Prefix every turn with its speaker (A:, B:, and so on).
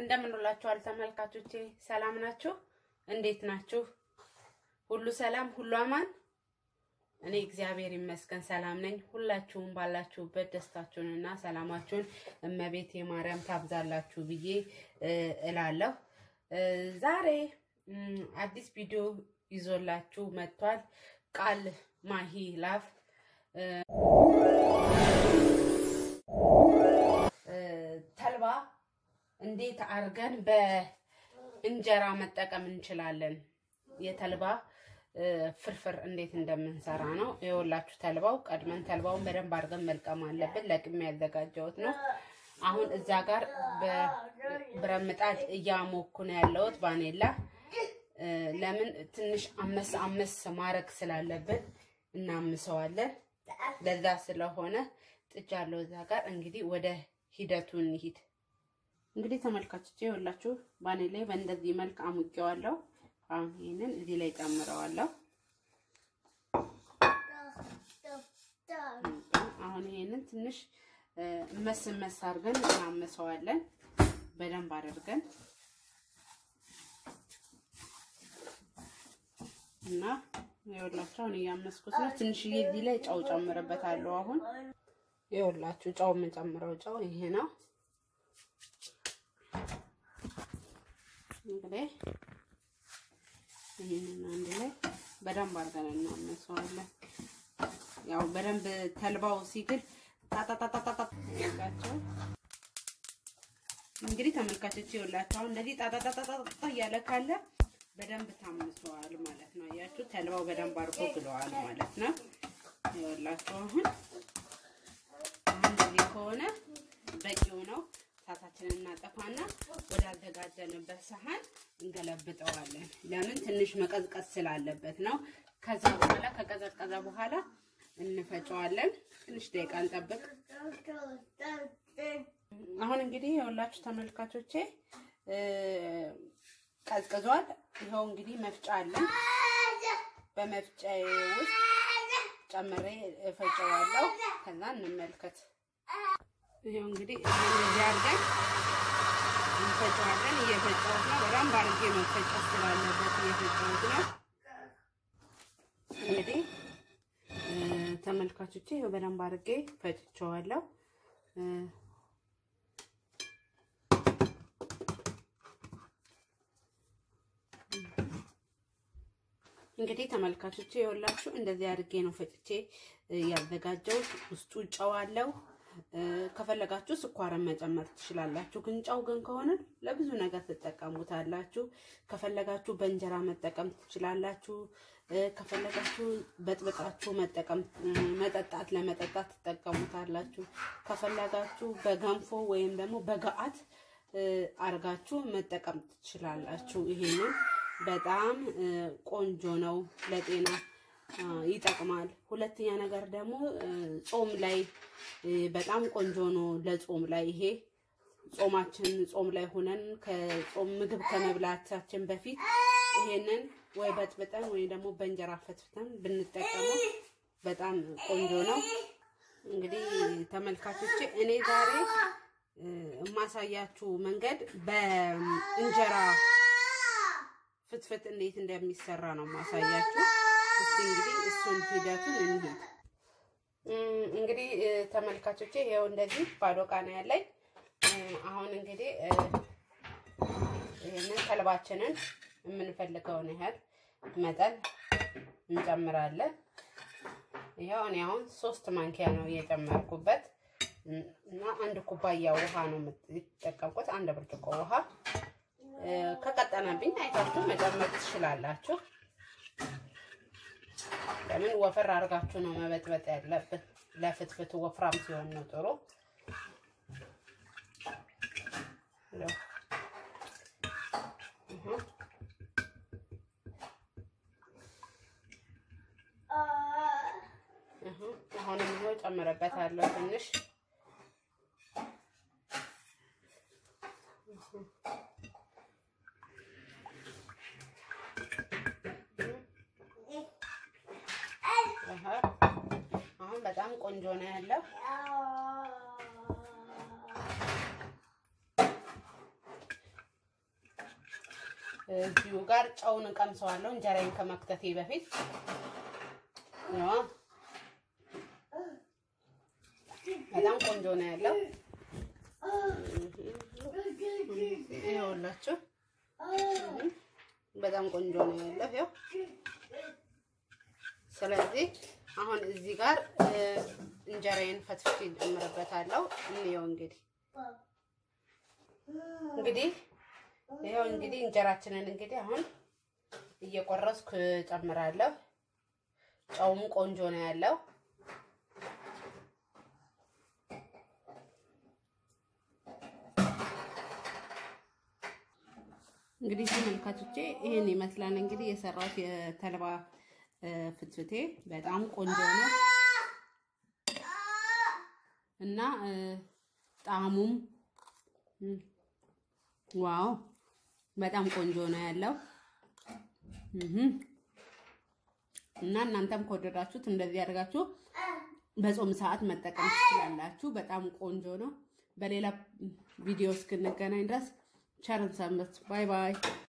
A: እንደምንላችኋል ተመልካቾቼ ሰላም ናችሁ እንዴት ናችሁ ሁሉ ሰላም ሁሉ አማን እኔ እግዚአብሔር ይመስገን ሰላም ነኝ ሁላችሁም ባላችሁበት ደስታችሁንና ሰላማችሁን እመቤቴ ማርያም ታብዛላችሁ ብዬ እላለሁ ዛሬ አዲስ ቪዲዮ ይዞላችሁ መጥቷል ቃል ማሂ ላፍ ተልባ እንዴት አርገን በእንጀራ መጠቀም እንችላለን የተልባ ፍርፍር እንዴት እንደምንሰራ ነው ይወላችሁ ተልባው ቀድመን ተልባውን በደንብ አርገን መልቀም አለብን ለቅም ያዘጋጀውት ነው አሁን እዛ ጋር በብረምጣድ እያሞኩ ነው ያለውት ባኔላ ለምን ትንሽ አመስ ማረክ ስላለበት እናምሰዋለን ለዛ ስለሆነ ጥጃለው እዛ ጋር እንግዲህ ወደ ሂደቱን እንሂድ እንግዲህ ተመልካቾቼ ይወላችሁ ባኔላ በእንደዚህ መልክ አሙቄዋለሁ አሁን ይሄንን እዚህ ላይ ጨምረዋለሁ አሁን ይሄንን ትንሽ መስመስ አርገን እናመሰዋለን በደንብ አድርገን እና ይወላችሁ አሁን ያመስኩት ነው ትንሽ እዚህ ላይ ጫው ጨምረበታለሁ አሁን ይወላችሁ ጫው መጨመረው ጫው ይሄ ነው እንግዲህ ይሄንን አንድ ላይ በደንብ አድርገን እናመሰዋለን ያው በደንብ ተልባው ሲግል ታታታታታ ያላችሁ እንግዲህ ተመልካቾቼ ይወላችሁ እንደዚህ ታታታታታ ያለ ካለ በደንብ ታምሰዋል ማለት ነው ያያችሁ ተልባው በደንብ አርጎ ግለዋል ማለት ነው ይወላችሁ አሁን እንደዚህ ከሆነ በቂው ነው ታታችንን እናጠፋና ወደ አዘጋጀንበት ሰሃን እንገለብጠዋለን ለምን ትንሽ መቀዝቀዝ ስላለበት ነው ከዛ በኋላ ከቀዘቀዘ በኋላ እንፈጨዋለን ትንሽ ደቂቃ እንጠብቅ አሁን እንግዲህ ይኸውላችሁ ተመልካቾቼ ቀዝቅዟል ይሄው እንግዲህ መፍጫ አለ በመፍጫዬ ውስጥ ጨምሬ እፈጨዋለሁ ከዛ እንመልከት ይሄው እንግዲህ እንደዚህ አድርገን እንፈጨዋለን እየፈጨሁት ነው በደንብ አድርጌ መፈጨት ስላለበት እየፈጨሁት ነው እንግዲህ ተመልካቾቼ ይሄው በደንብ አድርጌ ፈጭቼዋለሁ እንግዲህ ተመልካቾቼ ይወላችሁ እንደዚህ አድርጌ ነው ፈጭቼ ያዘጋጀው ውስጡ ጨው አለው ከፈለጋችሁ ስኳርን መጨመር ትችላላችሁ ግን ጨው ግን ከሆነ ለብዙ ነገር ተጠቀሙታላችሁ ከፈለጋችሁ በእንጀራ መጠቀም ትችላላችሁ ከፈለጋችሁ በጥብጣችሁ መጠቀም ለመጠጣት ተጠቀሙታላችሁ ከፈለጋችሁ በገንፎ ወይም ደግሞ በጋአት አርጋችሁ መጠቀም ትችላላችሁ ይሄንን በጣም ቆንጆ ነው ለጤና ይጠቅማል ሁለተኛ ነገር ደግሞ ጾም ላይ በጣም ቆንጆ ነው ለጾም ላይ ይሄ ጾም ላይ ሆነን ከጾም ምግብ ከመብላታችን በፊት ይሄንን ወይ በጥብጠን ወይ ደግሞ በእንጀራ ፈትፍተን ብንጠቀመው በጣም ቆንጆ ነው እንግዲህ ተመልካቾቼ እኔ ዛሬ ማሳያችሁ መንገድ በእንጀራ ፍትፍት እንዴት እንደሚሰራ ነው ማሳያችሁ እስቲ እንግዲህ እሱን ሂደቱን እንሂድ እንግዲህ ተመልካቾቼ ይሄው እንደዚህ ባዶ ቃና ያለኝ አሁን እንግዲህ ይሄንን ተልባችንን የምንፈልገውን ያህል መጠን እንጨምራለን ይሄው እኔ አሁን 3 ማንኪያ ነው የጨመርኩበት እና 1 ኩባያ ውሃ ነው የምትጠቀምኩት 1 ብርጭቆ ውሃ ከቀጠናብኝ አይታችሁ መጨመር ትችላላችሁ ለምን ወፈር አርጋችሁ ነው መበጥበጥ ያለበት ለፍትፍቱ ወፍራም ሲሆን ነው ጥሩ አሁን ነው ጨምረበታለሁ ትንሽ አሁን በጣም ቆንጆ ነው ያለው እዚሁ ጋር ጨውን ቀምሰዋለሁ እንጀራዬን ከመክተቴ በፊት ነው በጣም ቆንጆ ነው ያለው ይኸውላችሁ በጣም ቆንጆ ነው ያለው ይኸው ስለዚህ አሁን እዚህ ጋር እንጀራዬን ፈትፍቼ ጨምርበታለሁ እንየው እንግዲህ ይሄው እንግዲህ እንጀራችንን እንግዲህ አሁን እየቆረስኩ ጨምራለሁ ጨውም ቆንጆ ነው ያለው እንግዲህ ተመልካቾቼ ይሄን ይመስላል እንግዲህ የሰራሁት የተልባ ፍትፍቴ በጣም ቆንጆ ነው እና ጣዕሙም ዋው በጣም ቆንጆ ነው ያለው እና እናንተም ከወደዳችሁት እንደዚህ አድርጋችሁ በጾም ሰዓት መጠቀም ትችላላችሁ በጣም ቆንጆ ነው በሌላ ቪዲዮ እስክንገናኝ ድረስ ቸር ሰንብቱ ባይ ባይ